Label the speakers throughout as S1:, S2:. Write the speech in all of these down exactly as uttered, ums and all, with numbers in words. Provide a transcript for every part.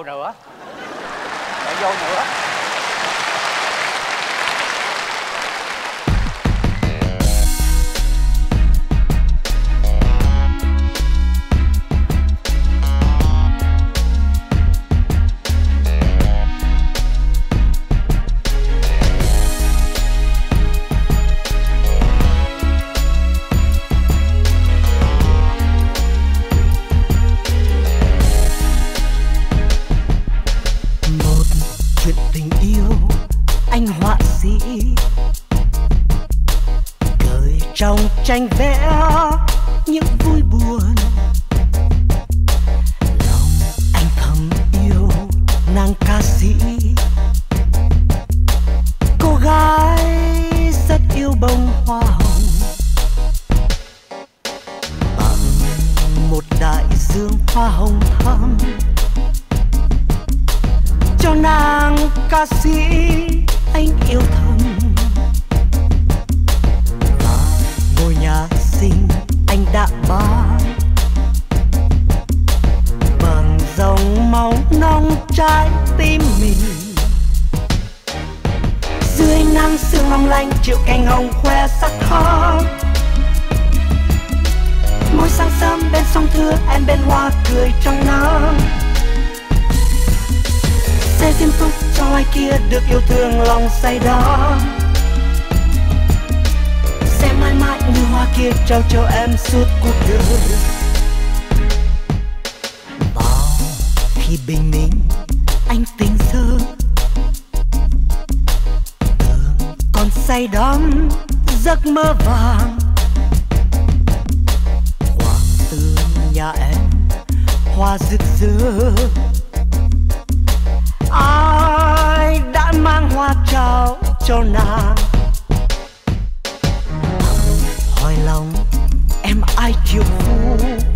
S1: vô nữa, chạy vô nữa.
S2: Tranh vẽ những vui buồn, lòng anh thầm yêu nàng ca sĩ, cô gái rất yêu bông hoa hồng. Bằng một đại dương hoa hồng thắm cho nàng ca sĩ anh yêu thầm. Nhà xinh anh đã bán bằng dòng máu nóng trái tim mình. Dưới nắng sương long lanh triệu cành hồng khoe sắc thắm, môi sáng sớm bên sông Thưa em bên hoa cười trong nắng. Sẽ diễm phúc cho ai kia được yêu thương lòng say đắm, sẽ mãi mãi như hoa kia trao cho em suốt cuộc đời. Bao khi bình minh anh tỉnh giấc, tưởng còn say đắm giấc mơ vàng. Quang tư nhà em hoa rực rỡ, ai đã mang hoa trao cho nàng. Hỏi lòng em ai chịu phu,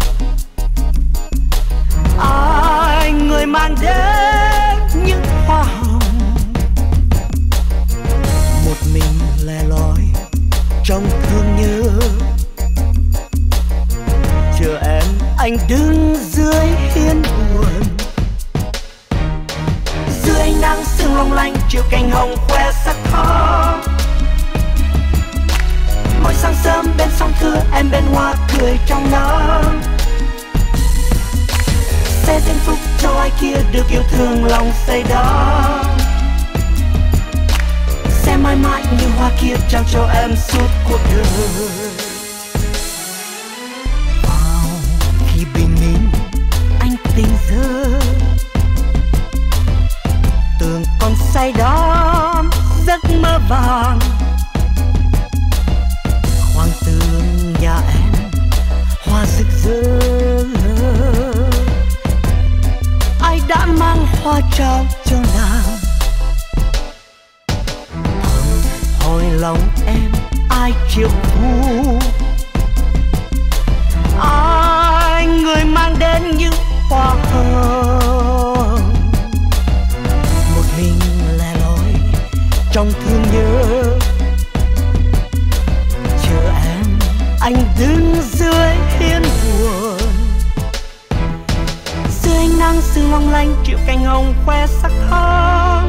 S2: ai người mang đến những hoa hồng. Một mình lẻ loi trong thương nhớ, chờ em anh đứng dưới hiên buồn. Dưới nắng sương long lanh chiều cành hồng khoe sắc thắm, mỗi sáng sớm bên sông Thưa em bên hoa cười trong nắng. Sẽ diễm phúc cho ai kia được yêu thương lòng say đắm, sẽ mãi mãi như hoa kia trao cho em suốt cuộc đời. Vào khi bình minh anh tỉnh giấc, tưởng còn say đắm giấc mơ vàng. Khoang tường nhà em hoa rực rỡ, ai đã mang hoa trao cho nàng. Thầm hỏi lòng em ai chịu phu, ai người mang đến những hoa hồng. Một mình lẻ loi trong thương nhớ, chờ em anh đứng dưới hiên buồn. Dưới nắng sương long lanh triệu cành hồng khoe sắc thắm,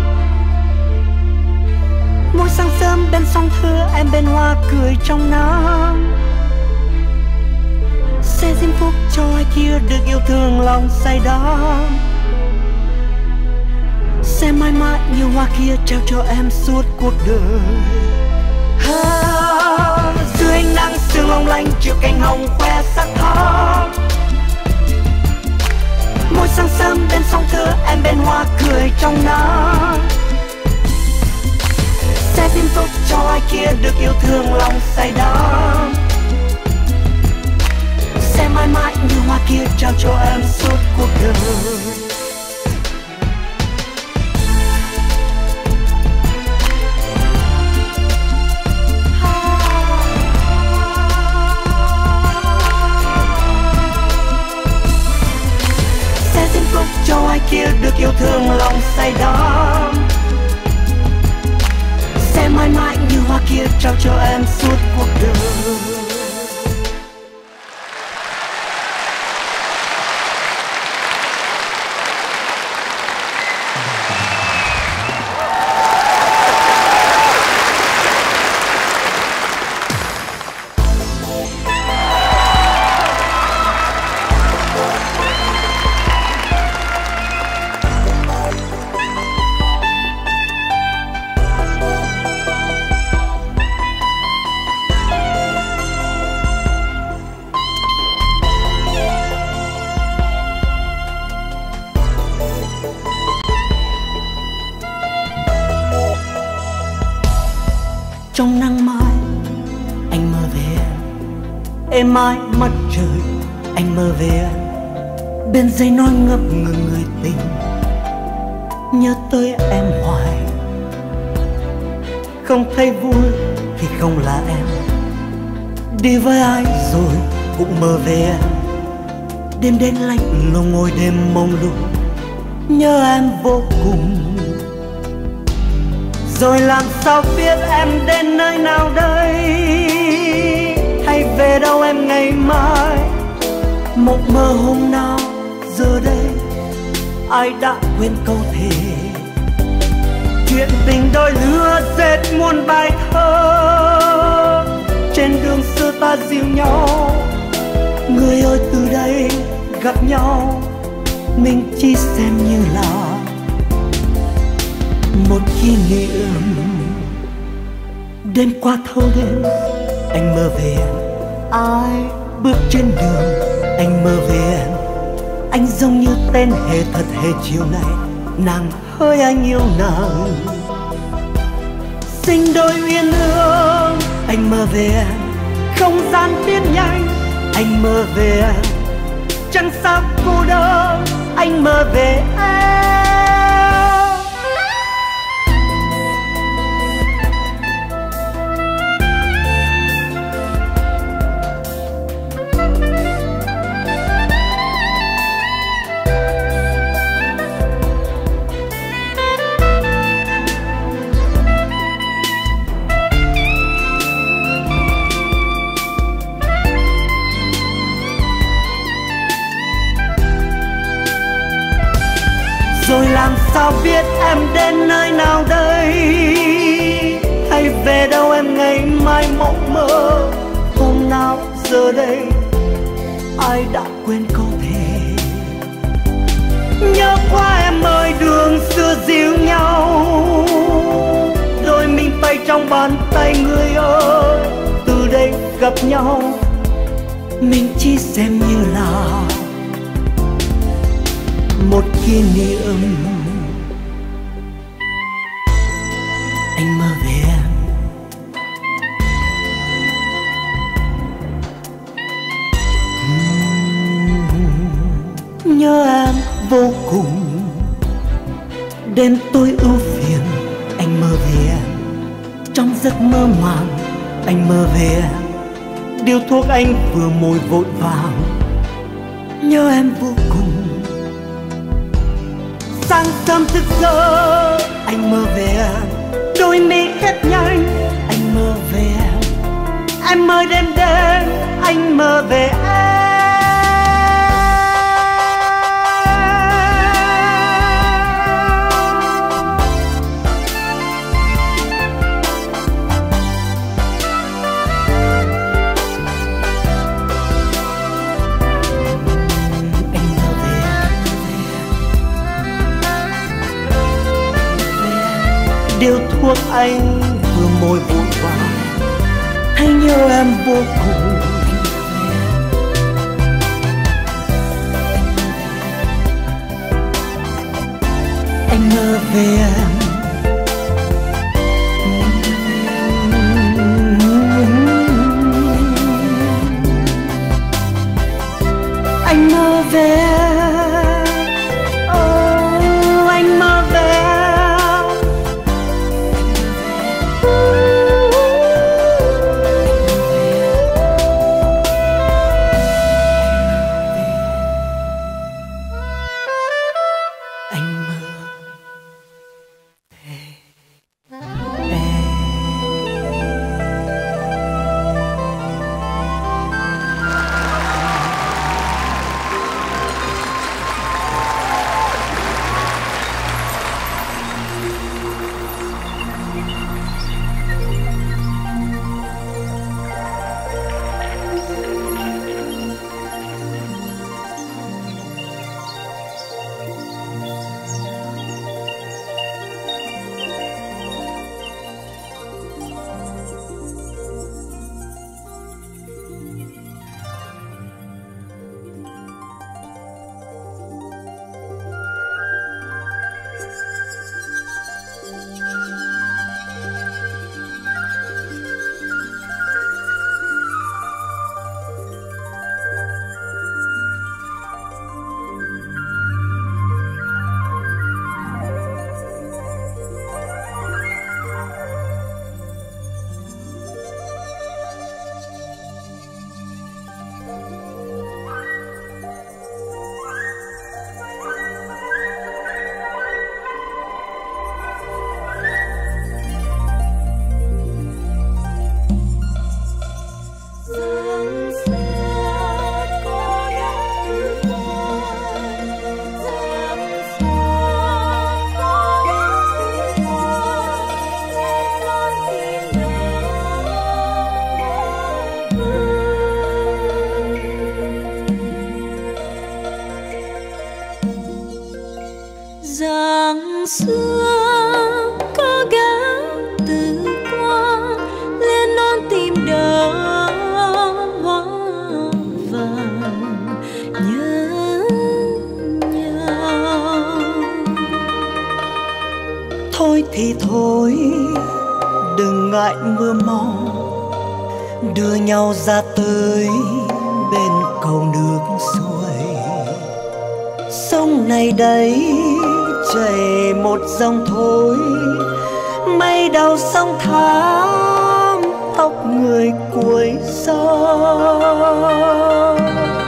S2: mỗi sáng sớm bên sông Thưa em bên hoa cười trong nắng. Sẽ diễm phúc cho ai kia được yêu thương lòng say đắm, sẽ mãi mãi như hoa kia trao cho em suốt cuộc đời. À, dưới nắng sương long lanh chiều cành hồng khoe sắc thắm, mỗi sáng sớm bên sông Thưa em bên hoa cười trong nắng. Sẽ diễm phúc cho ai kia được yêu thương lòng say đắm, sẽ mãi mãi như hoa kia trao cho em suốt cuộc đời. Cho ai kia được yêu thương lòng say đắm, sẽ mãi mãi như hoa kia trao cho em suốt cuộc đời. Trong nắng mai anh mơ về êm ái mặt trời, anh mơ về bên dây nói ngập ngừng người tình, nhớ tới em hoài. Không thấy vui thì không là em, đi với ai rồi cũng mơ về em. Đêm đến lạnh lùng ngồi đêm mông lung, nhớ em vô cùng. Rồi làm sao biết em đến nơi nào đây, hay về đâu em ngày mai. Một mơ hôm nào giờ đây, ai đã quên câu thề. Chuyện tình đôi lứa dệt muôn bài thơ, trên đường xưa ta dìu nhau. Người ơi từ đây gặp nhau, mình chỉ xem như là một kỷ niệm. Đêm qua thâu đêm anh mơ về em, ai bước trên đường anh mơ về em. Anh giống như tên hề thật hề chiều nay, nàng hỡi anh yêu nàng. Sinh đôi uyên ương anh mơ về em, không gian tiến nhanh anh mơ về em. Chẳng sao cô đơn anh mơ về em. Rồi làm sao biết em đến nơi nào đây, hay về đâu em ngày mai mộng mơ. Hôm nào giờ đây, ai đã quên câu thề. Nhớ qua em ơi đường xưa dìu nhau, đôi mình tay trong bàn tay người ơi. Từ đây gặp nhau, mình chỉ xem như là một kỷ niệm. Anh mơ về em, nhớ em vô cùng. Đêm tối ưu phiền anh mơ về em, trong giấc mơ màng anh mơ về em. Điếu thuốc anh vừa môi vội vàng, nhớ em vô cùng. Sáng sớm thức giấc anh mơ về em, đôi mi khép nhanh anh mơ về em. Em ơi đêm đêm anh mơ về em. Điếu thuốc anh vừa môi vội vàng, hay nhớ em vô cùng. Anh mơ về em, anh mơ về em. Oh, anh mơ về em. Anh mơ
S3: Giang xưa có gắng từ qua lên non tìm đỡ hoa vàng nhớ nhau.
S2: Thôi thì thôi đừng ngại mưa mong, đưa nhau ra tới bên cầu nước xuôi. Sông này đây chảy một dòng thôi, mây đầu sông thắm tóc người cuối sông.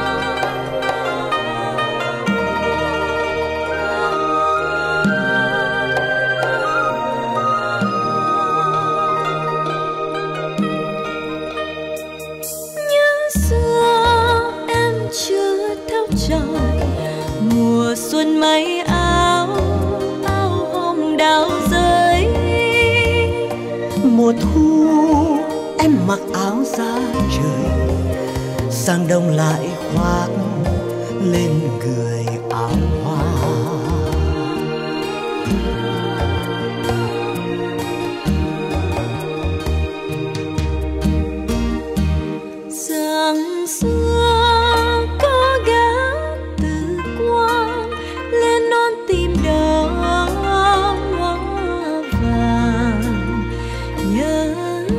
S3: Mùa xuân may áo áo hồng đào rơi,
S2: mùa thu em mặc áo da trời, sang đông lại khoác lên người áo hoa.
S3: Giang xưa có gắng từ qua lên non tìm đỡ hoa vàng nhớ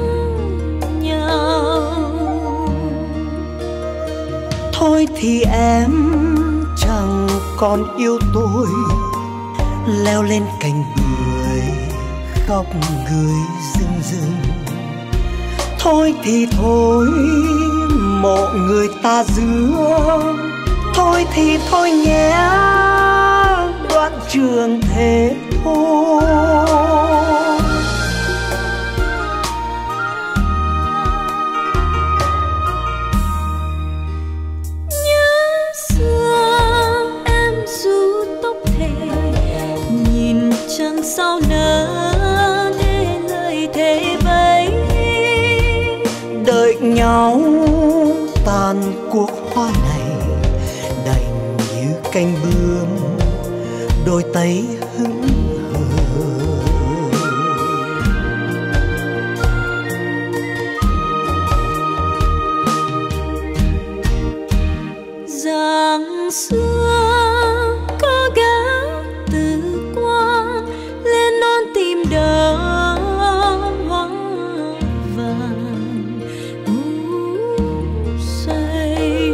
S3: nhau.
S2: Thôi thì em chẳng còn yêu tôi, leo lên cành bưởi khóc gửi rưng rưng. Thôi thì thôi mộ người ta giữa, thôi thì thôi nhé đoạn trường thế thôi.
S3: Nhớ xưa em ru tóc thề, nhìn trăng sao nở để lời thề vẫy.
S2: Đợi nhau tàn cuộc hoa này, đành như cánh bướm đôi tay hững hờ.
S3: Giang xưa có gắng từ qua lên non tìm đỡ hoa vàng ngủ say.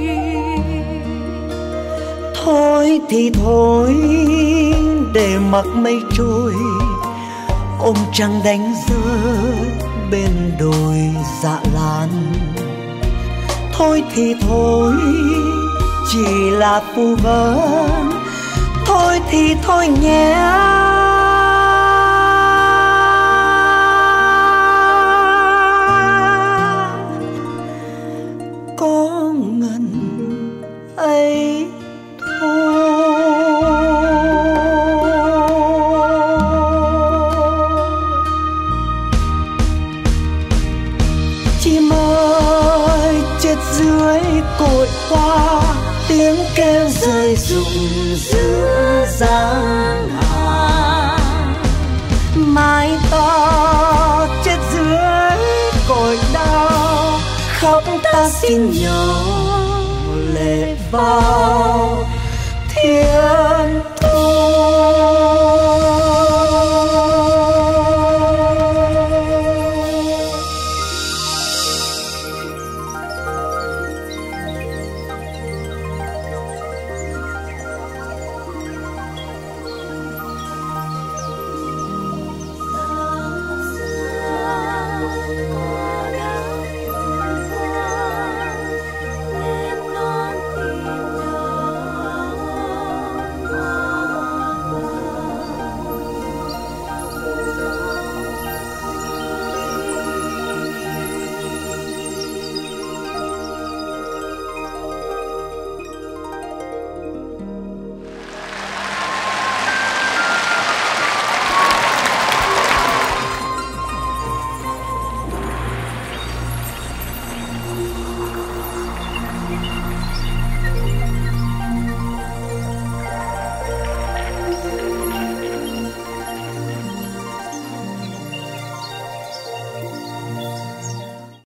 S2: Thôi thì thôi để mặc mây trôi, ôm trăng đánh rơi bên đồi dạ lan. Thôi thì thôi chỉ là phù vân, thôi thì thôi nhé có ngần ấy thôi. Chim ơi chết dưới cội hoa, tiếng kêu rơi rụng giữa giang hà. Mai ta chết dưới cội đau, khóc ta xin nhau lệ vào